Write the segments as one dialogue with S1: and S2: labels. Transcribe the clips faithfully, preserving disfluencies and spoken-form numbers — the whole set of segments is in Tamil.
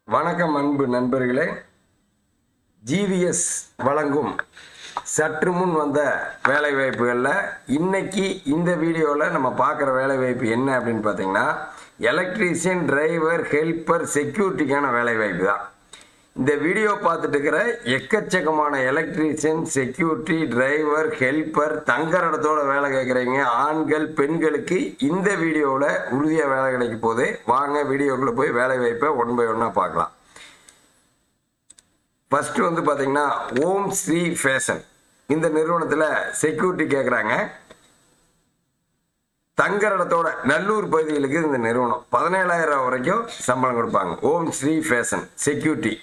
S1: வணக்கம் அன்பு நண்பர்களே. ஜிவிஎஸ் வழங்கும் சற்று முன் வந்த வேலைவாய்ப்புகளில் இன்னைக்கு இந்த வீடியோவில் நம்ம பார்க்குற வேலைவாய்ப்பு என்ன அப்படின்னு பார்த்தீங்கன்னா, எலக்ட்ரீஷியன், டிரைவர், ஹெல்ப்பர், செக்யூரிட்டிக்கான வேலைவாய்ப்பு தான். இந்த வீடியோ பார்த்துட்டு இருக்கிற எக்கச்சக்கமான எலக்ட்ரீஷியன், செக்யூரிட்டி, டிரைவர், ஹெல்ப்பர், தங்குற இடத்தோட வேலை கேட்குறீங்க ஆண்கள் பெண்களுக்கு இந்த வீடியோவில் உறுதியாக வேலை கிடைக்க போகுது. வாங்க வீடியோக்குள்ளே போய் வேலை வாய்ப்பை ஒன் பை ஒன்னாக பார்க்கலாம். ஃபஸ்ட்டு வந்து பார்த்தீங்கன்னா, ஓம் ஸ்ரீ ஃபேஷன் இந்த நிறுவனத்தில் செக்யூரிட்டி கேட்குறாங்க. தங்குற இடத்தோட நல்லூர் பகுதிகளுக்கு இந்த நிறுவனம் பதினேழாயிரம் ரூபா வரைக்கும் சம்பளம் கொடுப்பாங்க. Om Shri fashion security.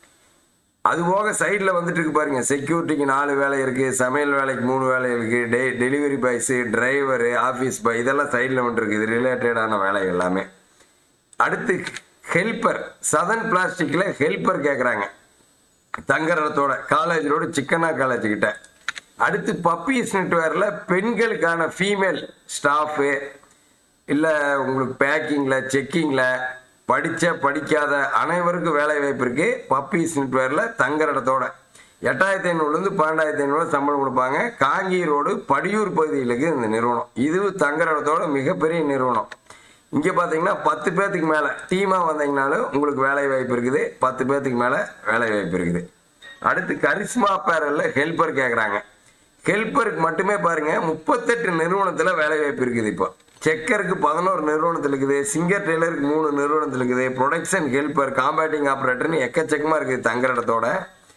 S1: அதுபோக சைடில் வந்துட்டு இருக்கு பாருங்க, செக்யூரிட்டிக்கு நாலு வேலை இருக்குது, சமையல் வேலைக்கு மூணு வேலை இருக்குது, டெ delivery boys, driver, office boy, இதெல்லாம் சைடில் வந்துருக்கு. இது ரிலேட்டடான வேலை எல்லாமே. அடுத்து ஹெல்ப்பர், சதன் பிளாஸ்டிக்கில் ஹெல்ப்பர் கேட்குறாங்க தங்குற இடத்தோட, காலேஜ் ரோடு சிக்கனா காலேஜ் கிட்ட. அடுத்து பப்பீஸ் நெட்வேரில் பெண்களுக்கான ஃபீமேல் ஸ்டாஃபு, இல்லை உங்களுக்கு பேக்கிங்கில், செக்கிங்கில் படித்த படிக்காத அனைவருக்கும் வேலை வாய்ப்பு இருக்குது. பப்பீஸ் நெட்வேரில் தங்குற இடத்தோட எட்டாயிரத்தி ஐநூறுலேருந்து பன்னெண்டாயிரத்தி ஐநூறு சம்பளம் கொடுப்பாங்க. காங்கி ரோடு படியூர் பகுதிகளுக்கு இந்த நிறுவனம். இது தங்குற இடத்தோட மிகப்பெரிய நிறுவனம். இங்கே பார்த்தீங்கன்னா பத்து பேர்த்துக்கு மேலே டீமாக வந்தீங்கனாலும் உங்களுக்கு வேலை வாய்ப்பு இருக்குது. பத்து பேர்த்துக்கு மேலே வேலை வாய்ப்பு இருக்குது. அடுத்து கரிஸ்மா அப்பேரலில் ஹெல்ப்பர் கேட்குறாங்க. ஹெல்ப்பருக்கு மட்டுமே பாருங்கள் முப்பத்தெட்டு நிறுவனத்தில் வேலை வாய்ப்பு இருக்குது. இப்போ செக்கருக்கு பதினோரு நிறுவனத்தில் இருக்குது, சிங்கர் டெய்லருக்கு மூணு நிறுவனத்தில் இருக்குது, ப்ரொடக்ஷன் ஹெல்ப்பர், காம்பேட்டிங் ஆப்ரேட்டர்னு எக்கச்சக்கமாக இருக்குது தங்குற இடத்தோட.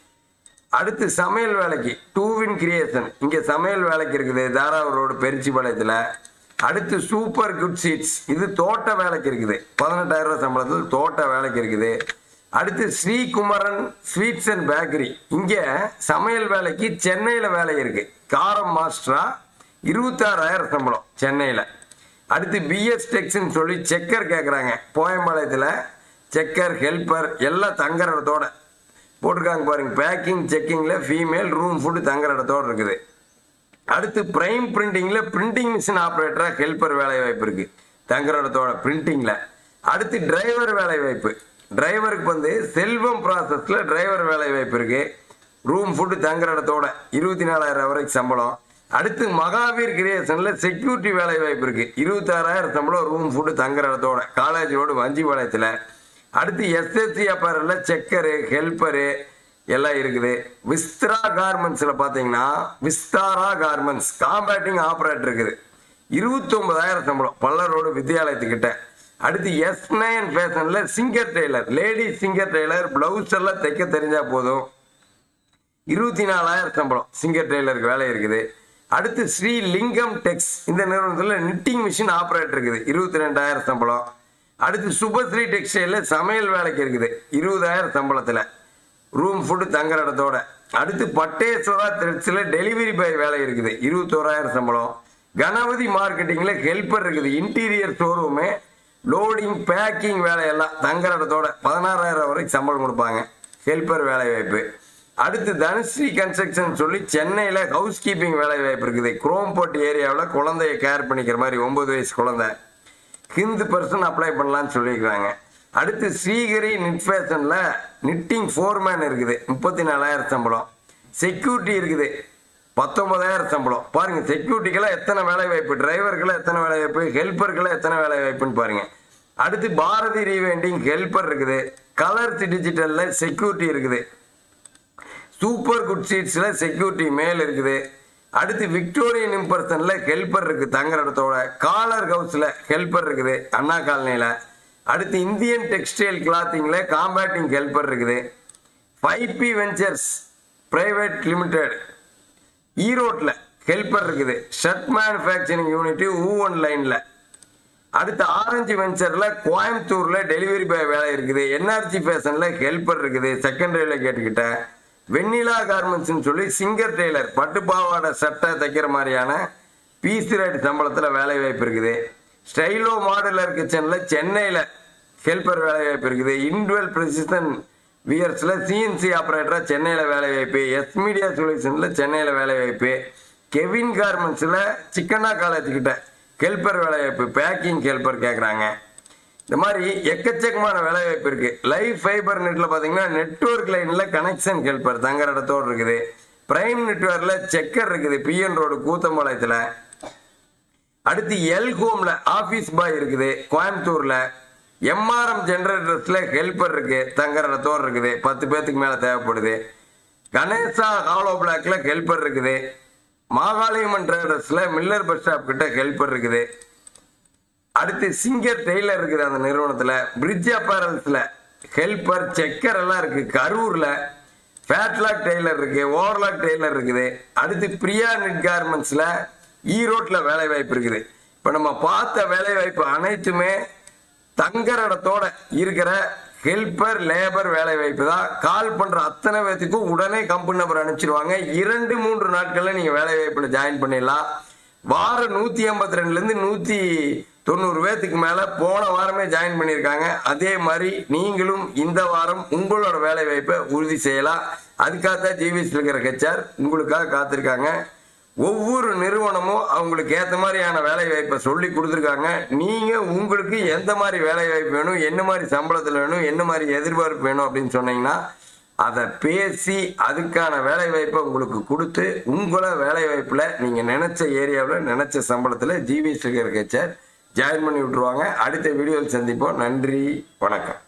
S1: அடுத்து சமையல் வேலைக்கு டூவின் கிரியேஷன், இங்கே சமையல் வேலைக்கு இருக்குது தாராவூர் ரோடு பெருச்சிபாளையத்தில். அடுத்து சூப்பர் குட் சீட்ஸ், இது தோட்ட வேலைக்கு இருக்குது, பதினெட்டாயிரம் ரூபா சம்பளத்தில் தோட்ட வேலைக்கு இருக்குது. அடுத்து ஸ்ரீகுமரன் ஸ்வீட்ஸ் அண்ட் பேக்கரி, இங்கே சமையல் வேலைக்கு சென்னையில் வேலை இருக்குது, காரம் மாஸ்டரா, இருபத்தாறாயிரம் சம்பளம் சென்னையில். அடுத்து பிஎஸ் டெக்ஸ்ன்னு சொல்லி செக்கர் கேட்குறாங்க போயம்பாளையத்தில். செக்கர், ஹெல்ப்பர் எல்லாம் தங்குற இடத்தோட போட்டிருக்காங்க பாருங்க. பேக்கிங் செக்கிங்கில் ஃபீமேல், ரூம் ஃபுட்டு தங்குற இடத்தோடு இருக்குது. அடுத்து பிரைம் பிரிண்டிங்கில் பிரிண்டிங் மிஷின் ஆப்ரேட்டராக ஹெல்ப்பர் வேலை வாய்ப்பு இருக்குது தங்குற இடத்தோட பிரிண்டிங்கில். அடுத்து டிரைவர் வேலை வாய்ப்பு. டிரைவருக்கு வந்து செல்வம் ப்ராசஸில் டிரைவர் வேலை வாய்ப்பு இருக்குது. ரூம் ஃபுட்டு தங்குற இடத்தோட இருபத்தி நாலாயிரம் வரைக்கும் சம்பளம். அடுத்து மகாவீர் கிரியேஷனில் செக்யூரிட்டி வேலை வாய்ப்பு இருக்குது, இருபத்தாறாயிரம் சம்பளம், ரூம் ஃபுட்டு தங்குற இடத்தோட, காலேஜ் ரோடு வஞ்சிபாளையத்தில். அடுத்து எஸ்எஸ்சி அப்பரில் செக்கரு, ஹெல்ப்பரு எல்லாம் இருக்குது. விஸ்தரா கார்மெண்ட்ஸில் பார்த்தீங்கன்னா விஸ்தாரா கார்மெண்ட்ஸ் காம்பேட்டிங் ஆப்ரேட்டர் இருக்குது, இருபத்தொம்பதாயிரம் சம்பளம், பல்லர் ரோடு வித்யாலயத்துக்கிட்ட. அடுத்து எஸ் நைன் ஃபேஷனில் singer tailor, ladies singer tailor, blouse எல்லாம் தைக்க தெரிஞ்சால் போதும், இருபத்தி நாலாயிரம் சம்பளம், சிங்கர் டெய்லருக்கு வேலை இருக்குது. அடுத்து ஸ்ரீலிங்கம் டெக்ஸ், இந்த நிறுவனத்தில் நிட்டிங் மிஷின் ஆப்ரேட்டர் இருக்குது, இருபத்தி ரெண்டாயிரம் சம்பளம். அடுத்து சுபஸ்ரீ டெக்ஸ்டைலில் சமையல் வேலைக்கு இருக்குது, இருபதாயிரம் சம்பளத்தில், ரூம் ஃபுட்டு தங்குற இடத்தோட. அடுத்து பட்டேஸ்வரா த்ரெட்ஸில் டெலிவரி பாய் வேலை இருக்குது, இருபத்தோராயிரம் சம்பளம். கணபதி மார்க்கெட்டிங்கில் ஹெல்ப்பர் இருக்குது, இன்டீரியர் ஷோரூமு, லோடிங் பேக்கிங் வேலையெல்லாம் தங்குற இடத்தோட பதினாறாயிரம் வரைக்கும் சம்பளம் கொடுப்பாங்க, ஹெல்ப்பர் வேலை வாய்ப்பு. அடுத்து தனுஸ்ரீ கன்ஸ்ட்ரக்ஷன் சொல்லி சென்னையில் ஹவுஸ் கீப்பிங் வேலை வாய்ப்பு இருக்குது. குரோம்போட் ஏரியாவில் குழந்தைய கேர் பண்ணிக்கிற மாதிரி ஒம்பது வயசு குழந்தை, ஹிந்து பர்சன் அப்ளை பண்ணலான்னு சொல்லியிருக்கிறாங்க. அடுத்து ஸ்ரீகிரி நிட் ஃபேஷனில் நிட்டிங் ஃபோர்மேன் இருக்குது, முப்பத்தி நாலாயிரம் சம்பளம். செக்யூரிட்டி இருக்குது, பத்தொன்பதாயிரம் சம்பளம். பாருங்கள் செக்யூரிட்டிக்கெல்லாம் எத்தனை வேலை வாய்ப்பு, டிரைவருக்கெல்லாம் எத்தனை வேலை வாய்ப்பு, ஹெல்ப்பருக்கெல்லாம் எத்தனை வேலை வாய்ப்புன்னு பாருங்கள். அடுத்து பாரதி ரீவைண்டிங் ஹெல்ப்பர் இருக்குது, கலர்ஸ் டிஜிட்டலில் செக்யூரிட்டி இருக்குது, சூப்பர் குட் சீட்ஸில் செக்யூரிட்டி மேல் இருக்குது. அடுத்து விக்டோரியன் இம்பர்சனில் ஹெல்ப்பர் இருக்குது தங்குற இடத்தோட, காலர் ஹவுஸில் ஹெல்ப்பர் இருக்குது அண்ணா காலனியில். அடுத்து இந்தியன் டெக்ஸ்டைல் கிளாத்திங்கில் காம்பேட்டிங் ஹெல்ப்பர் இருக்குது. Five B ventures private limited ஈரோட்டில் ஹெல்ப்பர் இருக்குது, ஷர்ட் மேனுஃபேக்சரிங் யூனிட் ஊவன் லைனில். அடுத்து ஆரஞ்சு வெஞ்சரில் கோயம்புத்தூரில் டெலிவரி பாய் வேலை இருக்குது. என்ஆர்ஜி ஃபேஷனில் ஹெல்ப்பர் இருக்குது செகண்டரியில் கேட்டுக்கிட்ட. வெண்ணிலா கார்மெண்ட்ஸ்ன்னு சொல்லி சிங்கர் டெய்லர் பட்டுப்பாவாடை சட்டை தைக்கிற மாதிரியான பீஸ் ரேட் சம்பளத்தில் வேலை வாய்ப்பு இருக்குது. ஸ்டைலோ மாடுலர் கிச்சனில் சென்னையில் ஹெல்ப்பர் வேலை வாய்ப்பு இருக்குது. இன்டுவல் ப்ரிசிஷன் வியர்ஸில் சிஎன்சி ஆப்ரேட்டராக சென்னையில் வேலை வாய்ப்பு. எஸ் மீடியா சொல்யூஷனில் சென்னையில் வேலை வாய்ப்பு. கெவின் கார்மெண்ட்ஸில் சிக்கனா காலேஜ் கிட்ட ஹெல்ப்பர் வேலை வாய்ப்பு, பேக்கிங் ஹெல்ப்பர் கேட்குறாங்க. இந்த மாதிரி எக்கச்சக்கமான வேலை வாய்ப்பு இருக்கு. லைஃப் ஃபைபர் நெட்ல பாத்தீங்கன்னா நெட்வொர்க் லைன்ல கனெக்ஷன் ஹெல்ப்பர் தங்குற இடத்தோடு இருக்குது. பிரைம் நெட்வொர்க்ல செக்கர் இருக்குது பிஎன் ரோடு கூத்தம்பாளையத்துல. அடுத்து எல் ஹோம்ல ஆபீஸ் பாய் இருக்குது கோயம்புத்தூர்ல. எம்ஆர்எம் ஜெனரேட்டர்ஸ்ல ஹெல்ப்பர் இருக்கு தங்குற இடத்தோடு இருக்குது, பத்து பேத்துக்கு மேல தேவைப்படுது. கணேசா ஹாலோ பிளாக்ல ஹெல்ப்பர் இருக்குது. மாகாளியம்மன் ட்ரேடர்ஸ்ல மில்லர் பஸ் ஸ்டாப் கிட்ட ஹெல்ப்பர் இருக்குது. அடுத்து சிங்கர் டெய்லர் இருக்குது அந்த நிறுவனத்துல. பிரிட்ஜ் அப்பேரல்ஸ்ல ஹெல்ப்பர் செக்கர் எல்லாம் இருக்கு கரூர்ல. ஃபேட்லாக் டெய்லர் இருக்கு, ஓவர்லாக் டெய்லர் இருக்குது. அடுத்து பிரியா நெட் கார்மெண்ட்ஸ்ல ஈரோட்ல வேலை வாய்ப்பு இருக்குது. இப்ப நம்ம பார்த்த வேலை வாய்ப்பு அனைத்துமே தங்குற இடத்தோட இருக்கிற ஹெல்ப்பர் லேபர் வேலை வாய்ப்பு தான். கால் பண்ற அத்தனை பேத்துக்கும் உடனே கம்பெனி நம்பர் அனுப்பிச்சிருவாங்க. இரண்டு மூன்று நாட்கள்ல நீங்க வேலை வாய்ப்புல ஜாயின் பண்ணிடலாம். வாரம் நூத்தி ஐம்பத்தி ரெண்டுல இருந்து நூத்தி தொண்ணூறு பேத்துக்கு மேல போன வாரமே ஜாயின் பண்ணியிருக்காங்க. அதே மாதிரி நீங்களும் இந்த வாரம் உங்களோட வேலை வாய்ப்பை உறுதி செய்யலாம். அதுக்காகத்தான் ஜிவிஎஸ் இருக்கிற ஹெச்ஆர் உங்களுக்காக காத்திருக்காங்க. ஒவ்வொரு நிறுவனமும் அவங்களுக்கு ஏற்ற மாதிரியான வேலை வாய்ப்பை சொல்லி கொடுத்துருக்காங்க. நீங்க உங்களுக்கு எந்த மாதிரி வேலை வாய்ப்பு வேணும், என்ன மாதிரி சம்பளத்தில் வேணும், என்ன மாதிரி எதிர்பார்ப்பு வேணும் அப்படின்னு சொன்னீங்கன்னா அதை பேசி அதுக்கான வேலை வாய்ப்பை உங்களுக்கு கொடுத்து உங்களை வேலை வாய்ப்புல நீங்க நினைச்ச ஏரியாவில் நினைச்ச சம்பளத்தில் ஜிவிஎஸ் இருக்கிற ஹெச்ஆர் ஜாயின் பண்ணி விட்டுருவாங்க. அடுத்த வீடியோவில் சந்திப்போம். நன்றி, வணக்கம்.